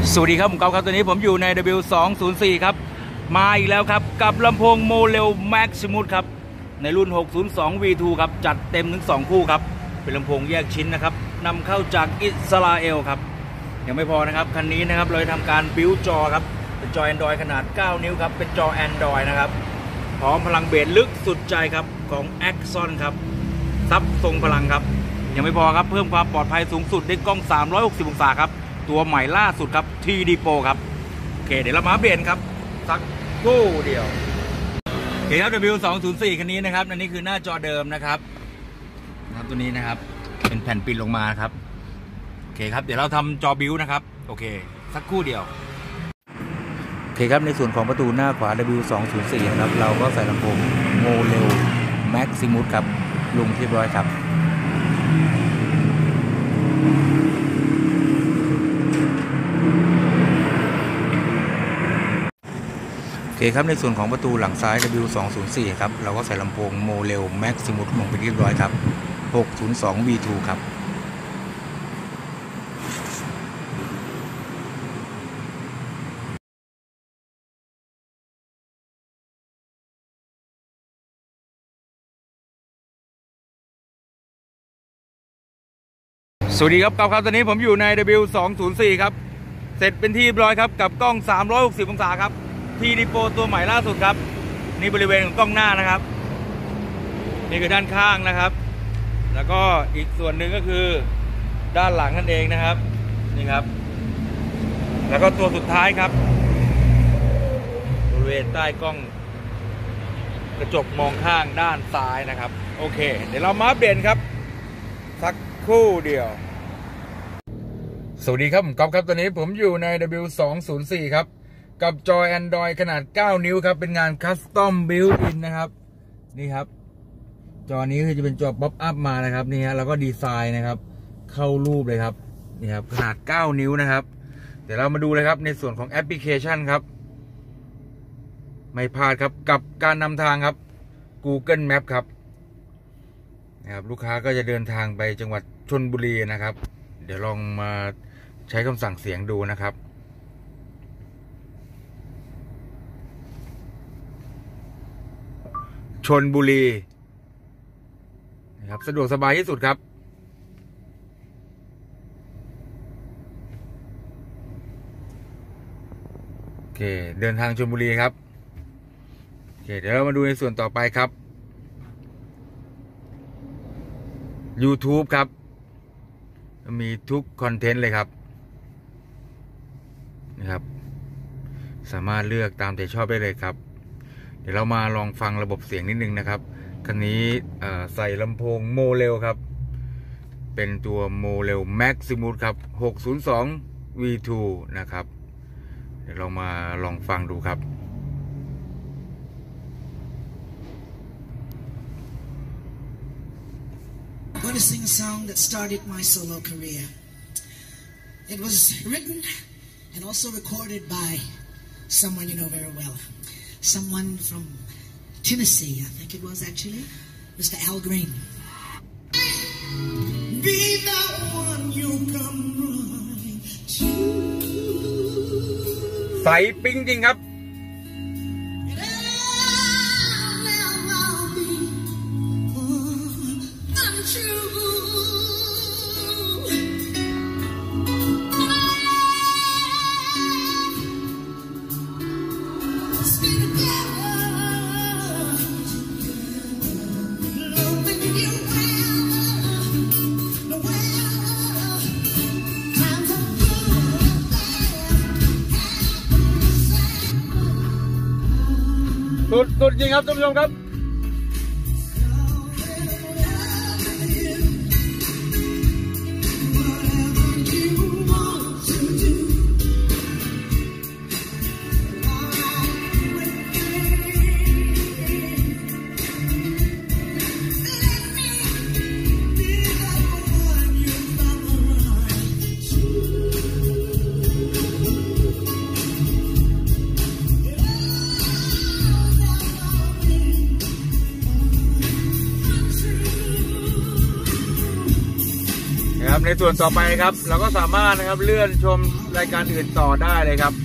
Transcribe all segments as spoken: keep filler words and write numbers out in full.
สวัสดีครับผมเกาครับตอนนี้ผมอยู่ใน ดับเบิลยู สองศูนย์ สี่ ครับมาอีกแล้วครับกับลำโพงโมเลลแม็กซิมุสครับในรุ่น หกศูนย์สอง วี ทู ครับจัดเต็มถึงสองคู่ครับเป็นลำโพงแยกชิ้นนะครับนำเข้าจากอิสราเอลครับยังไม่พอนะครับคันนี้นะครับเราทำการบิวจอครับเป็นจอ Android ขนาดเก้านิ้วครับเป็นจอ Android นะครับพร้อมพลังเบสลึกสุดใจครับของ Axon ครับซับทรงพลังครับยังไม่พอครับเพิ่มความปลอดภัยสูงสุดด้วยกล้องสามร้อยหกสิบองศาครับตัวใหม่ล่าสุดครับ ที ดี Pro ครับโอเคเดี๋ยวเรามาอัปเดตครับสักครู่เดียวโอเคครับ ดับเบิลยู สองศูนย์ สี่ คันนี้นะครับอันนี้คือหน้าจอเดิมนะครับนะครับตัวนี้นะครับเป็นแผ่นปิดลงมาครับโอเคครับเดี๋ยวเราทำจอบิวนะครับโอเคสักครู่เดียวโอเคครับในส่วนของประตูหน้าขวา ดับเบิลยู สองศูนย์ สี่ นะครับเราก็ใส่ลำโพงโมเลลแม็กซิมุสครับลงเรียบร้อยครับโอเคครับในส่วนของประตูหลังซ้าย ดับเบิลยู สองศูนย์ สี่ ครับเราก็ใส่ลำโพงโมเลลแม็กซิมุสลงไปเรียบร้อยครับ หกศูนย์สอง วี ทู ครับสวัสดีครับครับตอนนี้ผมอยู่ใน ดับเบิลยู สองศูนย์ สี่ ครับเสร็จเป็นที่เรียบร้อยครับกับกล้องสามร้อยหกสิบองศาครับ ที ดี Pro ตัวใหม่ล่าสุดครับนี่บริเวณของกล้องหน้านะครับนี่คือด้านข้างนะครับแล้วก็อีกส่วนหนึ่งก็คือด้านหลังนั่นเองนะครับนี่ครับแล้วก็ตัวสุดท้ายครับบริเวณใต้กล้องกระจกมองข้างด้านซ้ายนะครับโอเคเดี๋ยวเรามาอัปเดตครับสักครู่เดียวสวัสดีครับผมก๊อฟครับตอนนี้ผมอยู่ใน ดับเบิลยู สองศูนย์ สี่ ครับกับจอ Android ขนาดเก้านิ้วครับเป็นงาน Custom Built-in นะครับนี่ครับจอนี้คือจะเป็นจอป๊อปอัพมานะครับนี่ฮะแล้วก็ดีไซน์นะครับเข้ารูปเลยครับนี่ครับขนาดเก้านิ้วนะครับเดี๋ยวเรามาดูเลยครับในส่วนของแอปพลิเคชันครับไม่พลาดครับกับการนำทางครับ Google Map ครับนะครับลูกค้าก็จะเดินทางไปจังหวัดชลบุรีนะครับเดี๋ยวลองมาใช้คำสั่งเสียงดูนะครับชลบุรีนะครับสะดวกสบายที่สุดครับโอเคเดินทางชลบุรีครับโอเคเดี๋ยวเรามาดูในส่วนต่อไปครับ YouTube ครับมีทุกคอนเทนต์เลยครับนะครับสามารถเลือกตามใจชอบได้เลยครับเดี๋ยวเรามาลองฟังระบบเสียงนิดนึงนะครับคันนี้ใส่ลำโพงโมเลลครับเป็นตัวโมเลลแม็กซิมุสครับ หกศูนย์สอง วี ทู นะครับเดี๋ยวเรามาลองฟังดูครับ I'm going to sing a song that started my solo career. It was written and also recorded by someone you know very well. Someone from Tennessee, I think it was actually, Mister Al Green. Be the one you come running to. ใส่ปิ๊งจริงครับสุดสุดจริงครับท่านผู้ชมครับครับในส่วนต่อไปครับเราก็สามารถนะครับเลื่อนชมรายการอื่นต่อได้เลยครับ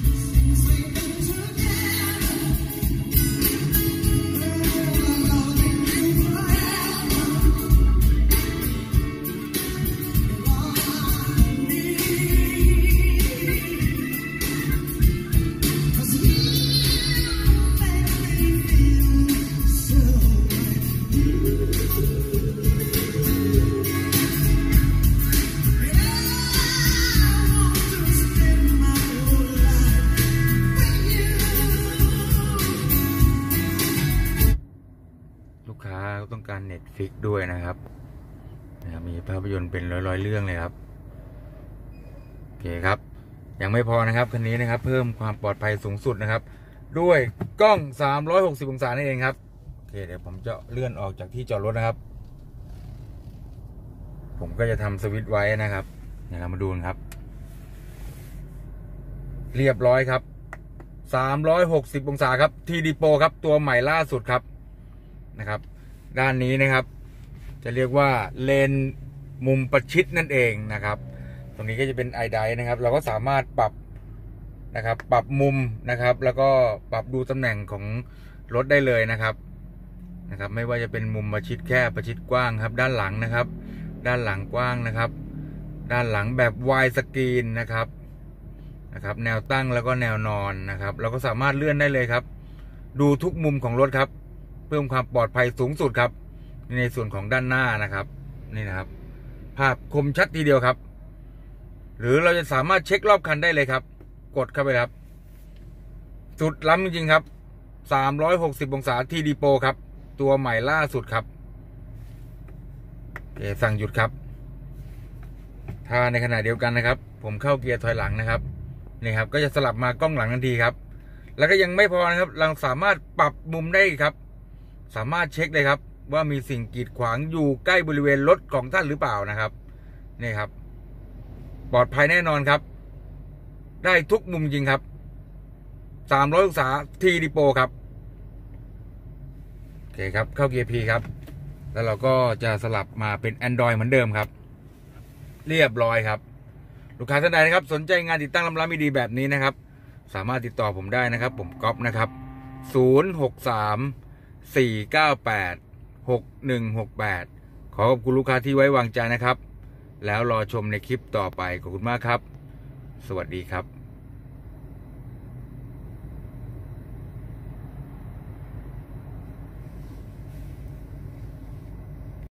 ลูกค้าต้องการเน็ตฟิกด้วยนะครับมีภาพยนตร์เป็นร้อยๆเรื่องเลยครับโอเคครับยังไม่พอนะครับคันนี้นะครับเพิ่มความปลอดภัยสูงสุดนะครับด้วยกล้องสามร้อยหกสิบองศานั่นเองครับโอเคเดี๋ยวผมจะเลื่อนออกจากที่จอดรถนะครับผมก็จะทำสวิตช์ไว้นะครับเดี๋ยวเรามาดูครับเรียบร้อยครับสามร้อยหกสิบองศาครับ ที ดี Pro ครับตัวใหม่ล่าสุดครับนะครับด้านนี้นะครับจะเรียกว่าเลนมุมประชิดนั่นเองนะครับตรงนี้ก็จะเป็นไอไดนะครับเราก็สามารถปรับนะครับปรับมุมนะครับแล้วก็ปรับดูตำแหน่งของรถได้เลยนะครับนะครับไม่ว่าจะเป็นมุมประชิดแคบประชิดกว้างครับด้านหลังนะครับด้านหลังกว้างนะครับด้านหลังแบบวายสกรีนนะครับนะครับแนวตั้งแล้วก็แนวนอนนะครับเราก็สามารถเลื่อนได้เลยครับดูทุกมุมของรถครับเพิ่มความปลอดภัยสูงสุดครับในส่วนของด้านหน้านะครับนี่นะครับภาพคมชัดทีเดียวครับหรือเราจะสามารถเช็ครอบคันได้เลยครับกดเข้าไปครับสุดล้ำจริงๆครับสามร้อยหกสิบองศา ที ดี Pro ครับตัวใหม่ล่าสุดครับโอเคสั่งหยุดครับถ้าในขณะเดียวกันนะครับผมเข้าเกียร์ถอยหลังนะครับนี่ครับก็จะสลับมากล้องหลังทันทีครับแล้วก็ยังไม่พอนะครับเราสามารถปรับมุมได้ครับสามารถเช็คเลยครับว่ามีสิ่งกีดขวางอยู่ใกล้บริเวณรถของท่านหรือเปล่านะครับนี่ครับปลอดภัยแน่นอนครับได้ทุกมุมจริงครับสามร้อยองศา ที ดี Pro ครับโอเคครับเข้าเกียร์ P ครับแล้วเราก็จะสลับมาเป็น Android เหมือนเดิมครับเรียบร้อยครับลูกค้าท่านใดนะครับสนใจงานติดตั้งลำล้ำดีแบบนี้นะครับสามารถติดต่อผมได้นะครับผมก๊อฟนะครับศูนย์ หก สาม สี่ เก้า แปด หก หนึ่ง หก แปดขอขอบคุณลูกค้าที่ไว้วางใจนะครับแล้วรอชมในคลิปต่อไปขอบคุณมากครับสวัสดีครับ